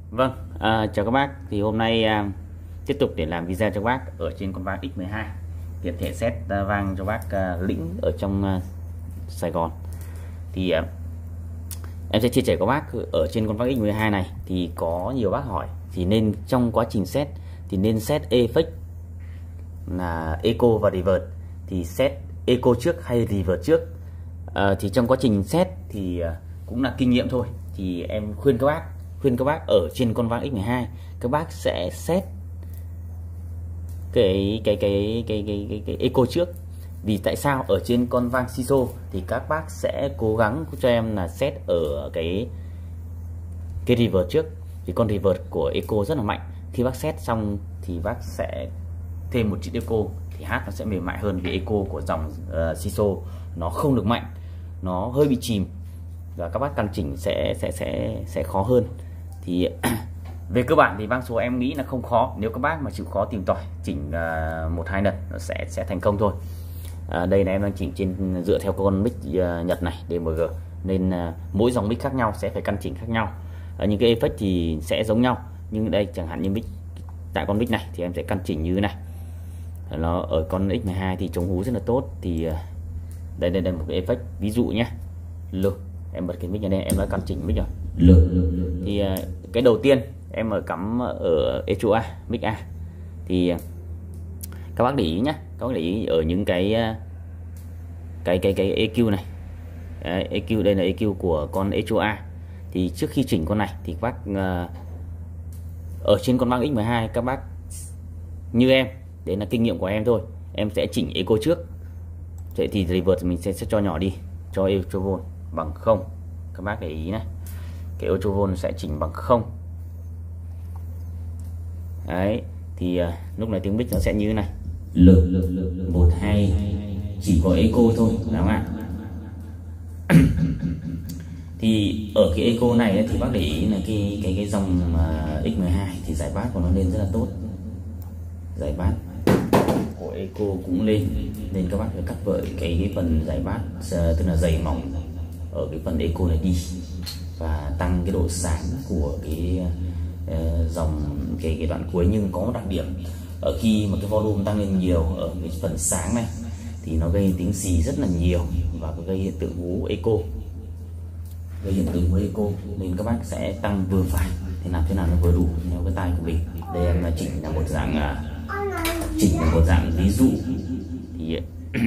Vâng, chào các bác. Thì hôm nay tiếp tục để làm video cho các bác ở trên con vang X12 tiện thể set vang cho bác lĩnh ở trong Sài Gòn. Thì em sẽ chia sẻ các bác ở trên con vang X12 này thì có nhiều bác hỏi thì nên trong quá trình set thì nên set effect là echo và reverb, thì set echo trước hay reverb trước. Thì trong quá trình set thì cũng là kinh nghiệm thôi, thì em khuyên các bác ở trên con vang X12 các bác sẽ set cái echo trước. Vì tại sao ở trên con vang Siso thì các bác sẽ cố gắng cho em là set ở cái reverb trước, vì con reverb của echo rất là mạnh. Khi bác set xong thì bác sẽ thêm một chiếc echo thì hát nó sẽ mềm mại hơn, vì echo của dòng Siso nó không được mạnh, nó hơi bị chìm và các bác căn chỉnh sẽ khó hơn. Thì về cơ bản thì vang số em nghĩ là không khó, nếu các bác mà chịu khó tìm tòi chỉnh một hai lần nó sẽ thành công thôi. Đây là em đang chỉnh trên dựa theo con mic Nhật này DMG, nên mỗi dòng mic khác nhau sẽ phải căn chỉnh khác nhau. Những cái effect thì sẽ giống nhau, nhưng đây chẳng hạn như mic tại con mic này thì em sẽ căn chỉnh như thế này, nó ở con X12 thì chống hú rất là tốt. Thì đây là một cái effect ví dụ nhé. Lực em bật cái mic này đây, em đã căn chỉnh mic rồi. Lực thì cái đầu tiên em ở cắm ở echo A, mic A, thì các bác để ý nhé, các bác để ý ở những cái EQ này. Đấy, EQ đây là EQ của con echo A. Thì trước khi chỉnh con này thì các bác ở trên con vang X12 các bác như em, đấy là kinh nghiệm của em thôi, em sẽ chỉnh echo trước. Vậy thì reverb mình sẽ cho nhỏ đi, cho echo vol bằng 0. Các bác để ý này, cái echo vol sẽ chỉnh bằng 0. Đấy, thì lúc này tiếng mic nó sẽ như thế này. Lực 1 2 chỉ có echo thôi, đúng không ạ? Thì ở cái echo này ấy, thì bác để ý là cái dòng X12 thì giải bass của nó lên rất là tốt, giải bass của echo cũng lên, nên các bác phải cắt vợi cái phần giải bass, tức là dày mỏng ở cái phần echo này đi, và tăng cái độ sáng của cái dòng cái đoạn cuối. Nhưng có một đặc điểm ở khi mà cái volume tăng lên nhiều ở cái phần sáng này thì nó gây tiếng xì rất là nhiều và gây hiện tượng hú echo, nên các bác sẽ tăng vừa phải, thì làm thế nào nó vừa đủ theo cái tai của mình. Đây em chỉnh là một dạng ví dụ. Thì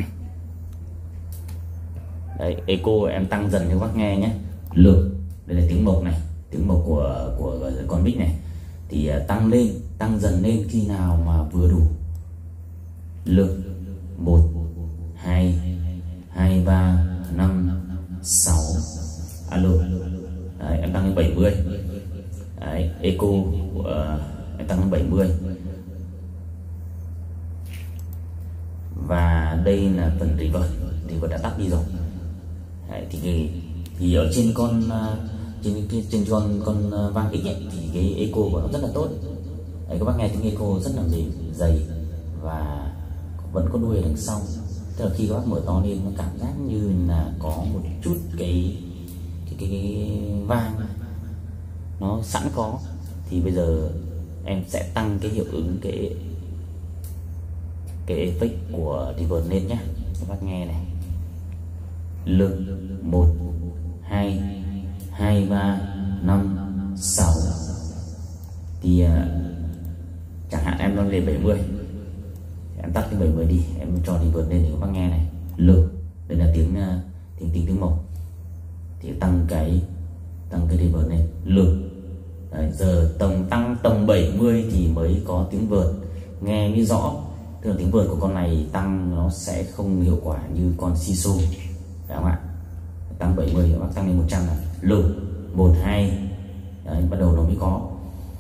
đấy, echo em tăng dần cho các bác nghe nhé. Lực đây là tiếng mộc này, tiếng mộc của con mic này, thì tăng dần lên khi nào mà vừa đủ. Lực 1 2 2 3 5 6. Alo. Đấy, em tăng lên 70. Đấy, echo em tăng lên 70. Và đây là phần reverb đã tắt đi rồi. Đấy, thì ở trên con vang X ấy, thì cái echo của nó rất là tốt. Đấy, các bác nghe tiếng echo rất là mềm, dày và vẫn có đuôi ở đằng sau. Tức là khi các bác mở to lên nó cảm giác như là có một chút cái vang nó sẵn có. Thì bây giờ em sẽ tăng cái hiệu ứng cái effect của reverb lên nhé, các bác nghe này. Lực 1 2 2 3 5 6. Thì chẳng hạn em đang lên 70, em tắt cái 70 đi, em cho reverb lên để các bác nghe này. Lực đây là tiếng mộc, thì tăng cái reverb lên. Lực đấy, giờ tăng tầm 70 thì mới có tiếng vợt nghe mới rõ. Tức là tiếng vợt của con này tăng nó sẽ không hiệu quả như con Siso, phải không ạ? Tăng 70 các bác tăng lên 100 là lực 1 2. Đấy, bắt đầu nó mới có.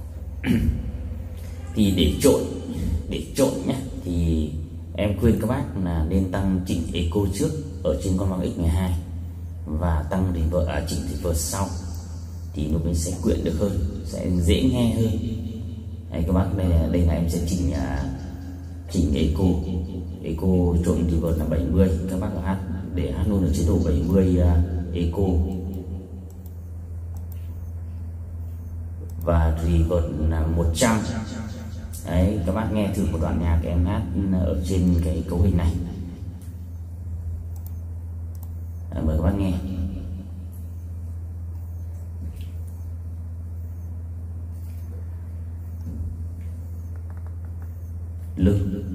Thì để trộn nhé, thì em khuyên các bác là nên tăng chỉnh echo trước ở trên con vang X12 và tăng chỉnh reverb sau, thì lúc ấy sẽ quyện được hơn, sẽ dễ nghe hơn. Đấy, các bác đây là em sẽ chỉnh echo trộn reverb là 70. Các bác hát để hát luôn ở chế độ 70 echo. và reverb là 100. Đấy, các bác nghe thử một đoạn nhạc em hát ở trên cái cấu hình này. Mời các bác nghe. Lực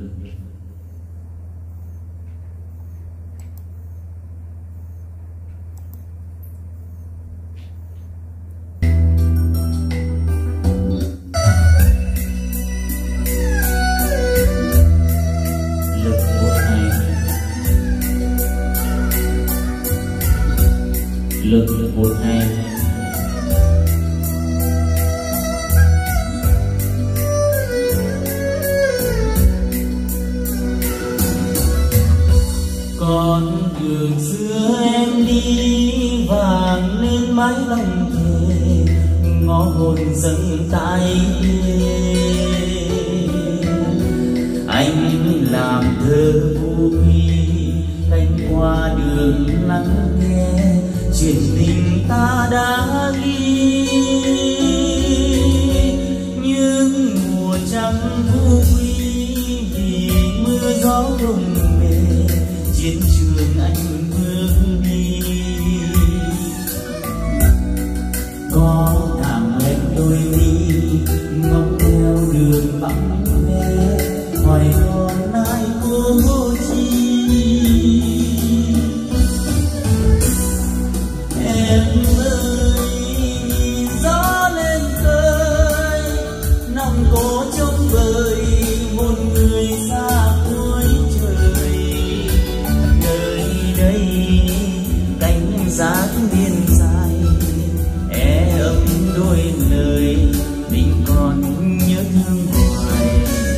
lực 1-2. Con đường xưa em đi vàng lên mái lòng thề, ngõ hồn dâng tại anh làm thơ vô quy, cánh qua đường lắng nghe chuyện tình ta đã ghi. Nhưng mùa trăng vô quy vì mưa gió rùng về, chiến trường anh bước đi. Có thảm lệnh đôi mi ngóng theo đường vắng ve, hỏi còn ai cô chi. Em ơi nhìn gió lên khơi, nòng cố trông vời một người xa cuối trời. Nơi đây cánh giá biên dài, ấm đôi lời mình còn nhớ thương hoài.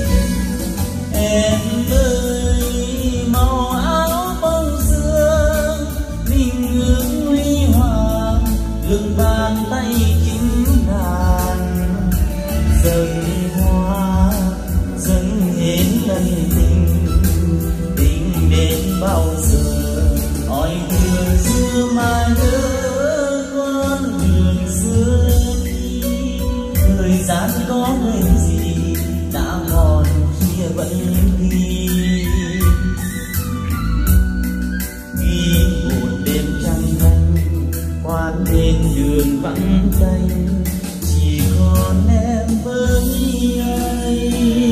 Em ơi màu áo bông sương mình ước huy hoàng, lưng bàn tay kính ngàn dâng hoa dâng hết ân tình. Tình đến bao giờ hỏi đường xưa mà nhớ con đường xưa đi. Thời gian có nên gì đã còn kia vẫn đi. Ghi một đêm trăng thanh qua bên đường vắng tanh, chỉ còn em với anh.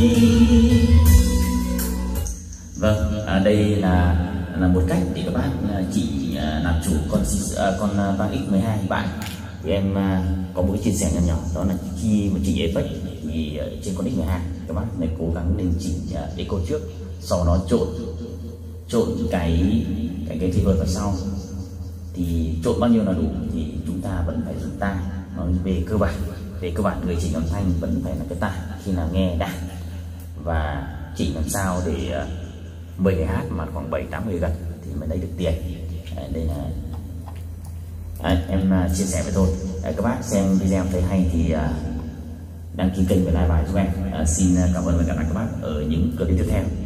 Vâng, đây là một cách để các bác chị làm chủ con Vang X12 bạn. Thì em có một cái chia sẻ nhỏ nhỏ, đó là khi mà chỉnh effect thì trên con X12 các bác này cố gắng nên chỉnh echo trước, sau đó trộn cái reverb vào sau. Thì trộn bao nhiêu là đủ thì chúng ta vẫn phải dùng tai. Nói về cơ bản người chỉnh âm thanh vẫn phải là cái tai khi nào nghe đạt, và chỉnh làm sao để 10 người hát mà khoảng 7-8 người gần thì mới lấy được tiền. Đây là em chia sẻ với tôi. Các bác xem video thấy hay thì đăng ký kênh và like bài giúp em. Xin cảm ơn và hẹn gặp lại các bác ở những clip tiếp theo.